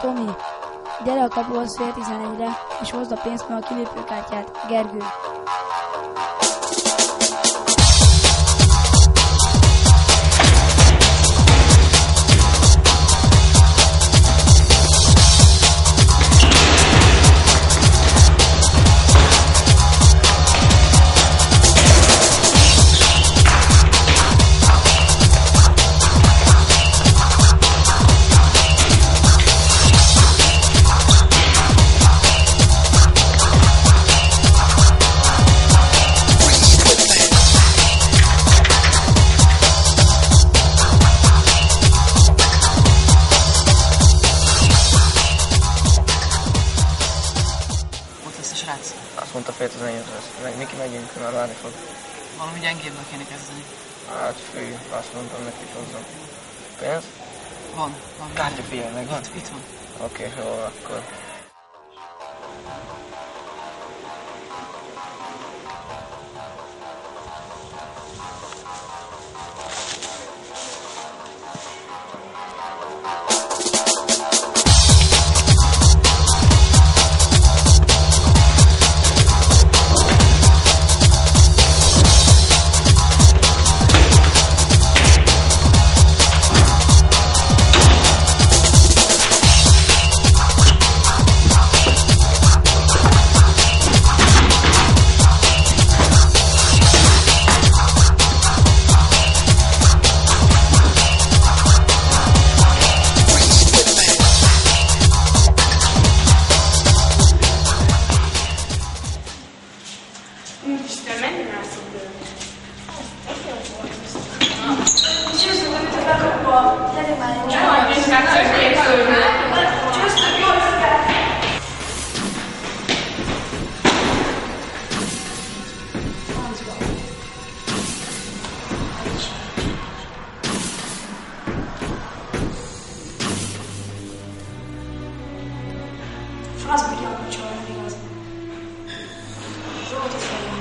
Tomi, gyere a kapuhoz fél 11-re, és hozd a pénzt meg a kilépőkártyát. Gergő. Azt mondta fél 11-re, Miki megyünk, már várni fog. Valami gyengébbnek kéne kezdeni. Hát fű, azt mondtam neki is hozzam. Pénz? Van. Kártya figyelj, megvan? Itt van. Oké, jó, akkor. Francba kell kapcsolni, igaz. Zsolt, ez legyen.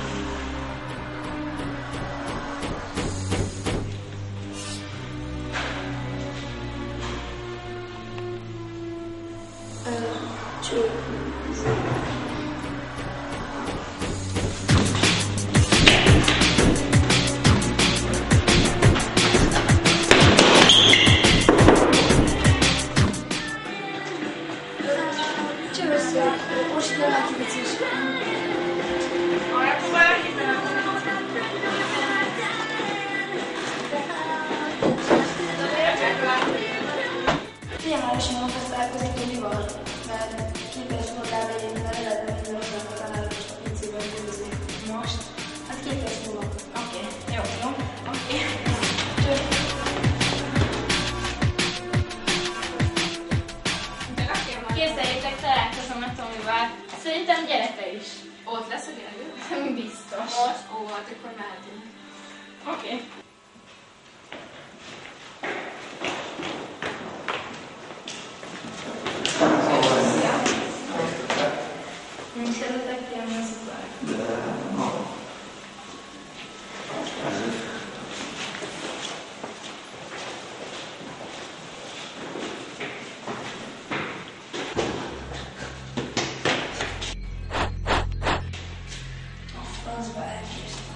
Cső. Most nem a vicces. Tényleg mondta találkozik Tomival, mert képes voltál legyen, mert eredetben minden osztályban találkozás a pincében győzni. Most? Hát 2 perc múlva. Oké, jó. Képzeljétek, találkozom a Tomival. Szerintem gyere te is. Ott lesz a Gergő? Biztos. Most? Ó, hát akkor mehetünk. Oké. Nincs előttek ki, ami szuper. Francba elkésztem.